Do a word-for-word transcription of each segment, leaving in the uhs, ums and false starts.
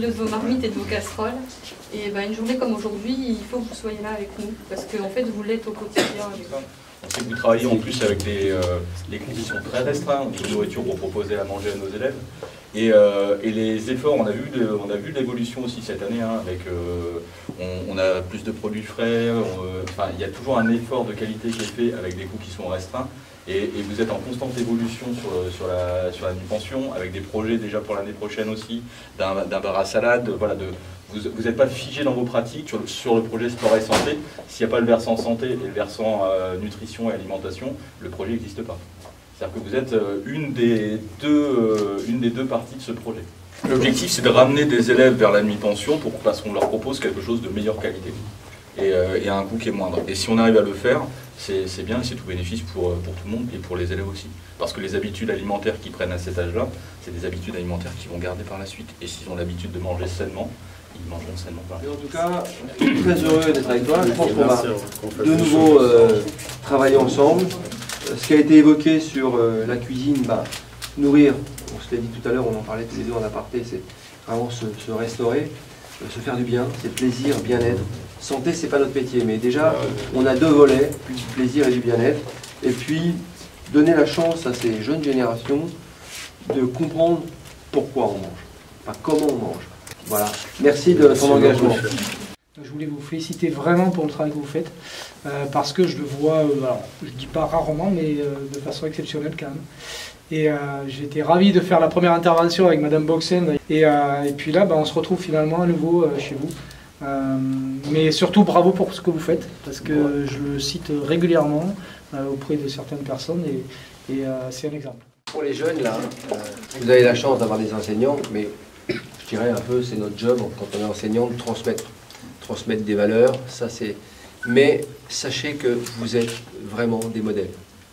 de vos marmites et de vos casseroles. Et ben, une journée comme aujourd'hui, il faut que vous soyez là avec nous, parce qu'en en fait, vous l'êtes au quotidien avec nous. On sait que vous travaillez en plus avec des, euh, des conditions très restreintes de nourriture pour proposer à manger à nos élèves. Et, euh, et les efforts, on a vu de, on a vu de l'évolution aussi cette année, hein, avec, euh, on, on a plus de produits frais, on, euh, enfin, il y a toujours un effort de qualité qui est fait avec des coûts qui sont restreints. Et, et vous êtes en constante évolution sur, sur la, sur la nutrition, avec des projets déjà pour l'année prochaine aussi, d'un d'un bar à salade. Voilà, de, vous n'êtes pas figé dans vos pratiques sur le, sur le projet sport et santé. S'il n'y a pas le versant santé et le versant euh, nutrition et alimentation, le projet n'existe pas. C'est-à-dire que vous êtes euh, une, des deux, euh, une des deux parties de ce projet. L'objectif, c'est de ramener des élèves vers la nuit-pension pour parce qu'on leur propose quelque chose de meilleure qualité et, euh, et à un coût qui est moindre. Et si on arrive à le faire, c'est bien et c'est tout bénéfice pour, pour tout le monde et pour les élèves aussi. Parce que les habitudes alimentaires qu'ils prennent à cet âge-là, c'est des habitudes alimentaires qu'ils vont garder par la suite. Et s'ils ont l'habitude de manger sainement, ils mangeront sainement. En tout cas, je suis très heureux d'être avec toi. Je pense qu'on va de nouveau euh, travailler ensemble. Ce qui a été évoqué sur euh, la cuisine, bah, nourrir, on se l'a dit tout à l'heure, on en parlait tous les deux en aparté, c'est vraiment se, se restaurer, euh, se faire du bien, c'est plaisir, bien-être. Santé, c'est pas notre métier, mais déjà, on a deux volets, du plaisir et du bien-être. Et puis, donner la chance à ces jeunes générations de comprendre pourquoi on mange, pas comment on mange. Voilà. Merci de ton engagement. Je voulais vous féliciter vraiment pour le travail que vous faites, euh, parce que je le vois, euh, alors, je ne dis pas rarement, mais euh, de façon exceptionnelle quand même. Et euh, j'ai été ravi de faire la première intervention avec Madame Boxen. Et, euh, et puis là, bah, on se retrouve finalement à nouveau euh, chez vous. Euh, mais surtout, bravo pour ce que vous faites, parce que je le cite régulièrement euh, auprès de certaines personnes, et, et euh, c'est un exemple. Pour les jeunes, là, euh, vous avez la chance d'avoir des enseignants, mais je dirais un peu, c'est notre job, quand on est enseignant, de transmettre. transmettre des valeurs, ça c'est... Mais sachez que vous êtes vraiment des modèles.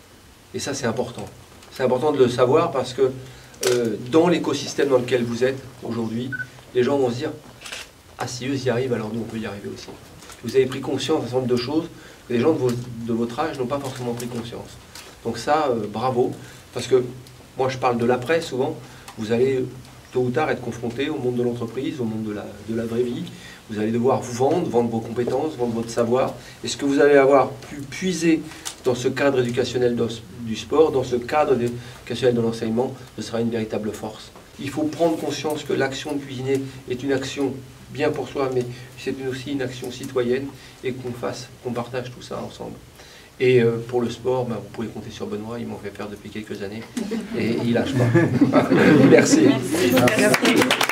Et ça c'est important. C'est important de le savoir parce que euh, dans l'écosystème dans lequel vous êtes aujourd'hui, les gens vont se dire « Ah, si eux y arrivent, alors nous on peut y arriver aussi ». Vous avez pris conscience d'un certain nombre de choses que les gens de, vos, de votre âge n'ont pas forcément pris conscience. Donc ça, euh, bravo, parce que moi je parle de l'après souvent, vous allez tôt ou tard être confronté au monde de l'entreprise, au monde de la, de la vraie vie. Vous allez devoir vous vendre, vendre vos compétences, vendre votre savoir. Et ce que vous allez avoir pu puiser dans ce cadre éducationnel du sport, dans ce cadre éducationnel de l'enseignement, ce sera une véritable force. Il faut prendre conscience que l'action de cuisiner est une action bien pour soi, mais c'est aussi une action citoyenne et qu'on fasse, qu'on partage tout ça ensemble. Et euh, pour le sport, ben, vous pouvez compter sur Benoît, il m'en fait faire depuis quelques années et il lâche pas. Merci. Merci. Merci.